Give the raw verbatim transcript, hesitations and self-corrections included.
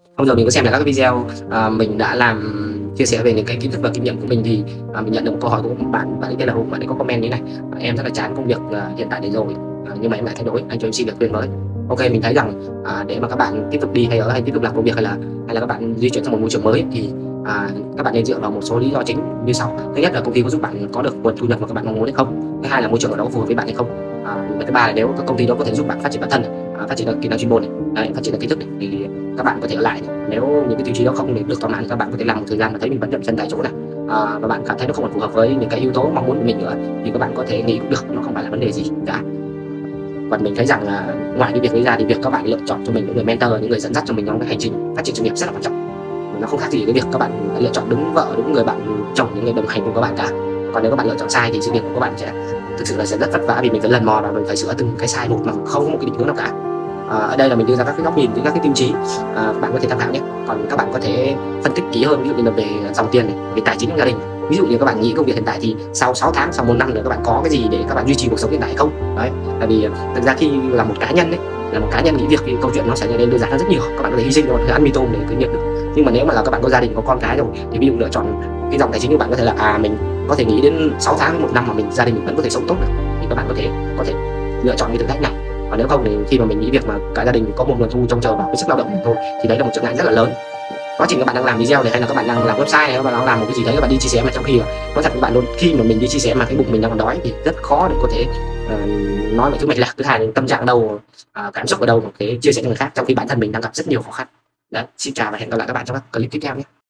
Hôm giờ mình có xem là các cái video à, mình đã làm chia sẻ về những cái kiến thức và kinh nghiệm của mình thì à, mình nhận được một câu hỏi của một bạn, bạn ấy tên là Hùng, bạn ấy có comment như này: à, em rất là chán công việc à, hiện tại này rồi, à, nhưng mà em lại thay đổi, anh cho em xin được khuyên mới. Ok, mình thấy rằng à, để mà các bạn tiếp tục đi hay ở hay tiếp tục làm công việc hay là hay là các bạn di chuyển sang một môi trường mới thì à, các bạn nên dựa vào một số lý do chính như sau. Thứ nhất là công ty có giúp bạn có được nguồn thu nhập mà các bạn mong muốn hay không. Thứ hai là môi trường ở đó có phù hợp với bạn hay không. À, và thứ ba là nếu các công ty đó có thể giúp bạn phát triển bản thân, à, phát triển được kỹ năng chuyên môn này, đấy, phát triển được kiến thức này, thì các bạn có thể ở lại. Nếu những cái tiêu chí đó không được thỏa mãn, các bạn có thể làm một thời gian và thấy mình vẫn dậm chân tại chỗ này, à, và bạn cảm thấy nó không còn phù hợp với những cái yếu tố mong muốn của mình nữa thì các bạn có thể nghỉ cũng được, nó không phải là vấn đề gì cả. Còn mình thấy rằng là ngoài cái việc đấy ra thì việc các bạn lựa chọn cho mình những người mentor, những người dẫn dắt cho mình trong cái hành trình phát triển sự nghiệp rất là quan trọng. Nó không khác gì cái việc các bạn lựa chọn đúng vợ, đúng người bạn chồng, những người đồng hành cùng các bạn cả. Còn nếu các bạn lựa chọn sai thì sự nghiệp của các bạn sẽ thực sự là sẽ rất vất vả, vì mình phải lần mò và mình phải sửa từng cái sai một mà không có một cái định hướng nào cả. À, ở đây là mình đưa ra các cái góc nhìn, các cái tiêu chí, à, bạn có thể tham khảo nhé. Còn các bạn có thể phân tích kỹ hơn, ví dụ như là về dòng tiền này, về tài chính gia đình. Ví dụ như các bạn nghĩ công việc hiện tại thì sau sáu tháng, sau một năm nữa các bạn có cái gì để các bạn duy trì cuộc sống hiện tại không? Đấy, tại vì thực ra khi là một cá nhân đấy, là một cá nhân nghỉ việc thì câu chuyện nó sẽ nên đơn giản hơn rất nhiều. Các bạn có thể hy sinh rồi, ăn mì tôm để cứ nhận được. Nhưng mà nếu mà là các bạn có gia đình, có con cái rồi thì ví dụ lựa chọn cái dòng tài chính của bạn có thể là à mình có thể nghỉ đến sáu tháng, một năm mà mình gia đình mình vẫn có thể sống tốt được, thì các bạn có thể có thể lựa chọn cái thử thách này. Còn nếu không thì khi mà mình nghĩ việc mà cả gia đình có một nguồn thu trông chờ vào cái sức lao động của mình thôi thì đấy là một trở ngại rất là lớn. Quá trình các bạn đang làm video này hay là các bạn đang làm website hay các bạn đang làm một cái gì đấy, các bạn đi chia sẻ mà trong khi nói thật với bạn luôn, khi mà mình đi chia sẻ mà cái bụng mình đang còn đói thì rất khó để có thể uh, nói một thứ mạch lạc. Thứ hai là tâm trạng ở đâu, uh, cảm xúc ở đâu để chia sẻ cho người khác trong khi bản thân mình đang gặp rất nhiều khó khăn. Đấy, xin chào và hẹn gặp lại các bạn trong các clip tiếp theo nhé.